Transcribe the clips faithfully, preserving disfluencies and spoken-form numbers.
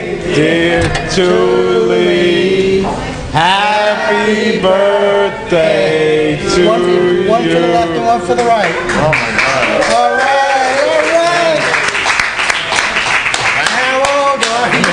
dear Tuli. Happy birthday to one, you. One for the left and one for the right. Oh my God. All right, all right. How old are you?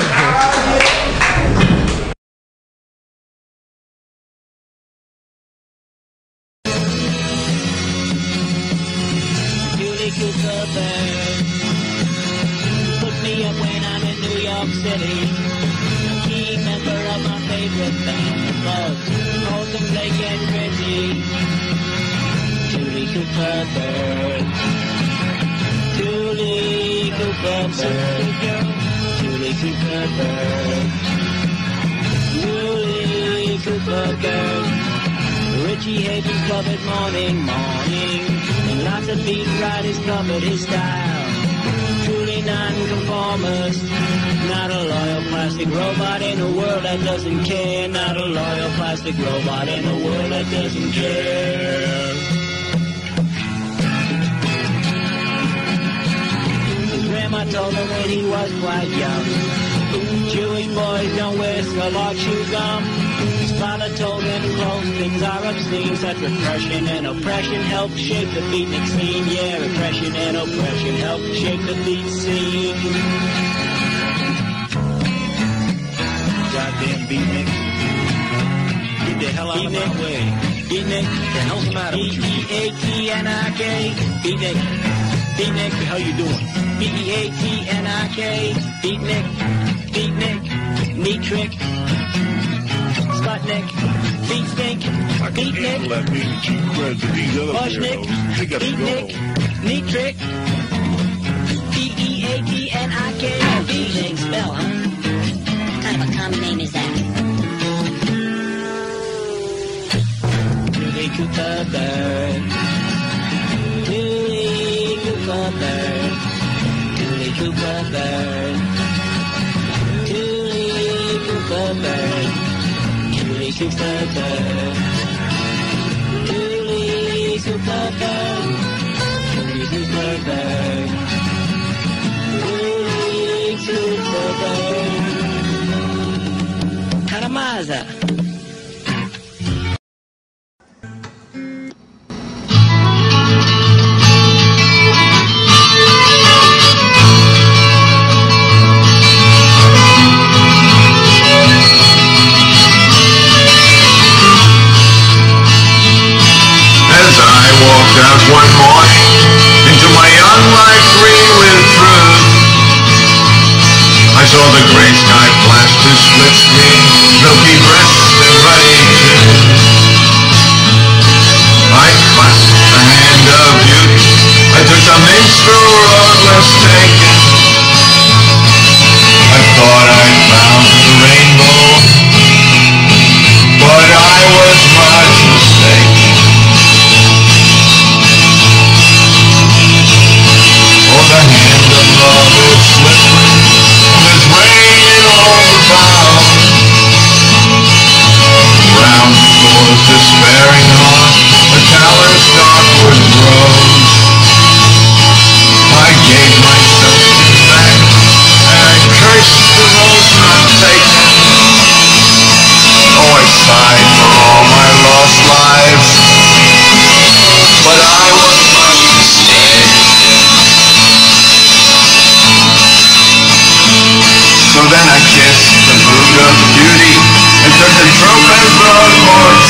Tuli Kupferberg. Put me up when I'm in New York City. Key member of my favorite band, the Bugs, Holcomb, Blake, and Reggie. Tuli Kupferberg. Tuli Kupferberg. Tuli Kupferberg. Tuli Kupferberg. Richie Havens covered morning, morning. And lots of beat writers covered his style. Truly non-conformist. Not a loyal plastic robot in a world that doesn't care. Not a loyal plastic robot in a world that doesn't care. His grandma told him when he was quite young, Jewish boys don't wear skull-lock chew gum. His father told him close things are obscene. Such repression and oppression help shape the beatnik scene. Yeah, repression and oppression help shape the beat scene. Goddamn beatnik. Get the hell out of my way. Beatnik. What the hell's the matter with you? B E A T N I K. Beatnik. Beatnik. What the hell you doing? B E A T N I K. Beatnik. Beatnik. Neat trick. Sputnik. Beat stink. Beatnik. Let me keep credit to these other Bushnik. Beatnik. Neat trick. B E A T N I K. Beatnik. Spell, huh? What kind of a common name is that? Tuli Kupferberg. Tuli Kupferberg. Tuli Kupferberg. Tuli Kupferberg. Tuli Kupferberg. Tuli Kupferberg. Tuli Kupferberg. Tuli Kupferberg. Karamaza. Out one morning into my young life green with truth, I saw the gray sky flash to split screen, milky breasts and ruddy tunes. I clasped the hand of beauty, I took the minstrel road less taken. I thought I'd found the rainbow, but I was much mistaken. The hand of love is slippery, there's rain all about. Round floors despairing on, a callous darkwood grows. I gave myself to that, and I cursed the road not taken. Oh, I sighed for all my lost lives, but I was much mistaken. So then I kissed the boot of beauty and took the trope and brought more